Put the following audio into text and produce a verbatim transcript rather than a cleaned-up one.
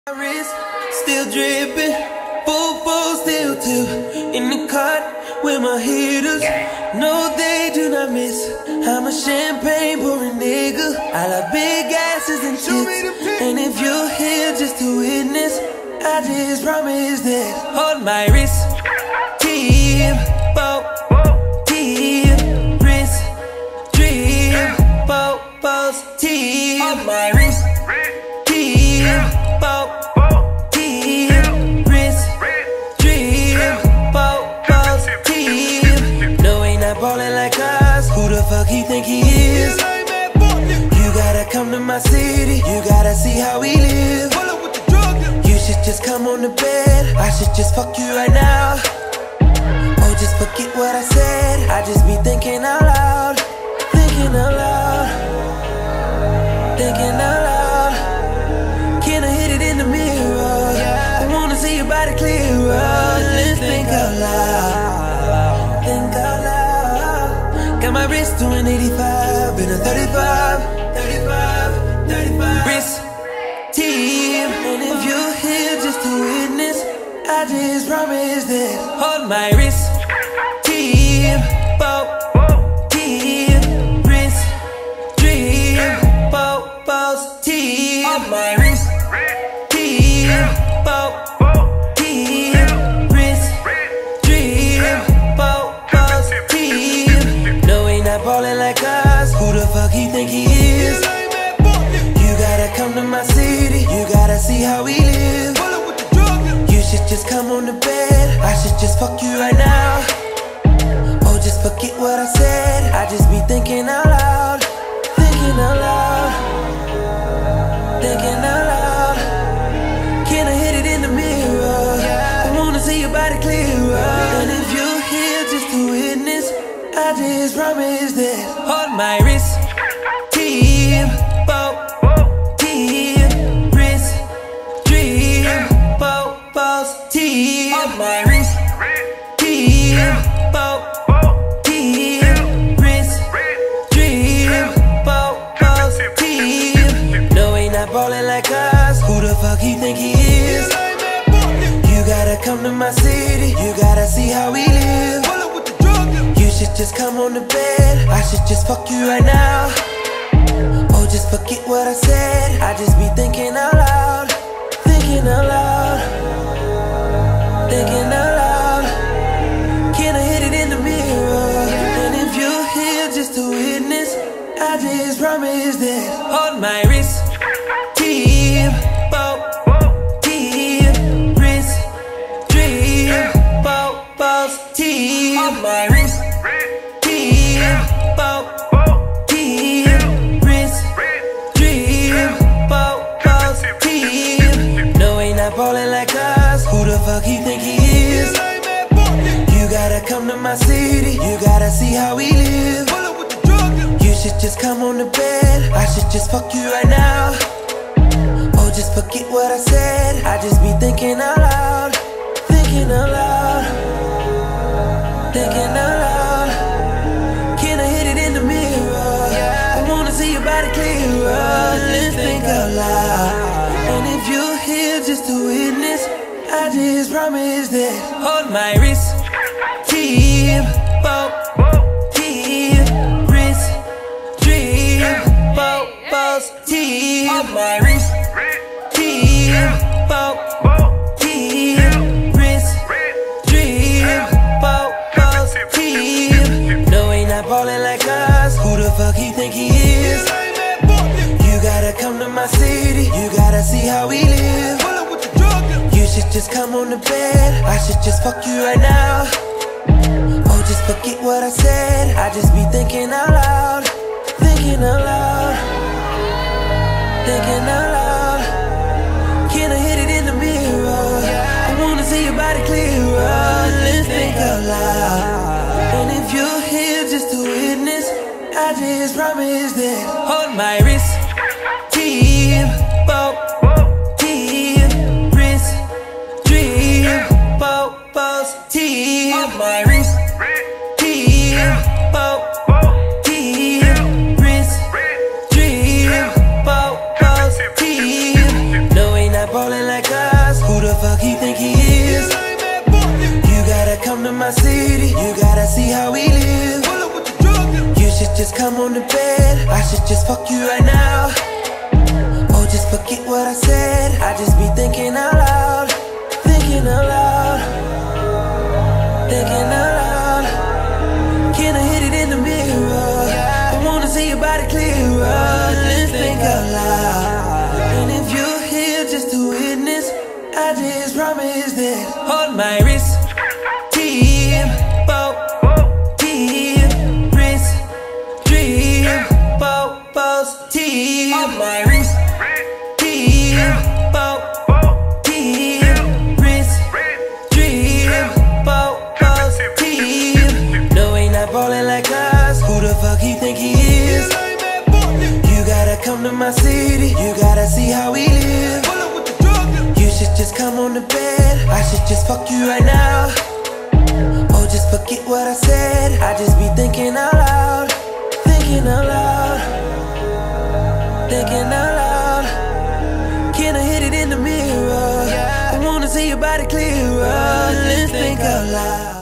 My wrist still dripping, full full still too. In the cut with my hitters, no they do not miss. I'm a champagne pouring nigga. I love big asses and tits. And if you're here just to witness, I just promise that. Hold my wrist, tip, bow, tip, wrist, drip, bow, bows, tip. Hold my wrist, tip, bow, tip, wrist, drip, bow, bows, tip. No, ain't not ballin' like us. Who the fuck he think he is? You gotta come to my city. You gotta see how we live. You should just come on the bed. I should just fuck you right now. Oh, just forget what I said. I just be thinking out loud. Thinking out loud. Thinking out loud. Can I hit it in the mirror? I wanna see your body clearer. Let's think out loud. Think out loud. Got my wrist doing eighty-five and a thirty-five. thirty-five, thirty-five. Wrist, team. And if you're here just to witness, I just promise that. Hold my wrist, team, bow, team, wrist, drip, bow, bows, team. Hold my wrist, team, bow, team, wrist, drip, bow, bows, team. No, ain't not ballin' like us. Who the fuck he think he is? You gotta come to my city. You gotta see how we live. You should just come on the bed. I should just fuck you right now. Oh, just forget what I said. I just be thinking out loud. Thinking out loud. Thinking out loud. Can I hit it in the mirror? I wanna see your body clearer. And if you're here just to witness, I just promise that. Hold my wrist, team, bow, team, wrist, drip, bow, bows, team. Hold my wrist, team, bow, team, wrist, drip, bow, bows, team. No, ain't not ballin' like us. Who the fuck he think he is? You gotta come to my city. You gotta see how we live. You should just come on the bed. I should just fuck you right now. Oh, just forget what I said. I just be thinking out loud. Thinking out loud. Thinking out loud. Can I hit it in the mirror? And if you're here just to witness, I just promise that. Hold my wrist, team, bow, team, wrist, drip, bow, bows, team. Hold my wrist, team, bow, team, wrist, drip, bow, bows, team. No, ain't not ballin' like us. Who the fuck he think he is? You gotta come to my city. You gotta see how we live. You should just come on the bed. I should just fuck you right now. Oh, just forget what I said. I just be thinking out loud. Thinking out loud. Thinking out loud. Can I hit it in the mirror? I wanna see your body clearer. Let's think out loud. And if you're here just to witness, I just promise that. Hold my wrist, team, bow, team, wrist, drip, bow, bows, team. Hold my wrist, team, bow, team, wrist, drip, bow, bows, team. No, ain't not ballin' like us. Who the fuck he think he is? You gotta come to my city. You gotta see how we live. You should just come on the bed. I should just fuck you right now. Oh, just forget what I said. I just be thinking out loud. Thinking out loud. Thinking out loud. Can I hit it in the mirror? I wanna see your body clearer. Let's think out loud. And if you're here just to witness, I just promise that. Hold my wrist, team, bow, team, wrist, drip, bow, bows, team. Hold my wrist, team, bow, team, wrist, drip, bow, bows, team. No, ain't not ballin' like like us. Who the fuck he think he is? You gotta come to my city, you gotta see how we live. You should just come on the bed, I should just fuck you right now. Oh, just forget what I said, I just be thinking out loud. Thinking out loud. Thinking out loud. Can I hit it in the mirror? I wanna see your body clearer. Let's think out loud. And if you're here just to witness, I just promise that. Hold my wrist, team, bow, team, wrist, dream, bow, bows, team. Hold my wrist, team, bow, team, wrist, dream, bow, bows, team. No, ain't not ballin' like us. Who the fuck he think he is? You gotta come to my city, you gotta see how we live. You should just come on the bed, I should just fuck you right now. Oh, just forget what I said, I just be thinking out loud. Thinking out loud. Thinking out loud. Can I hit it in the mirror? I wanna see your body clearer. Let's think out loud.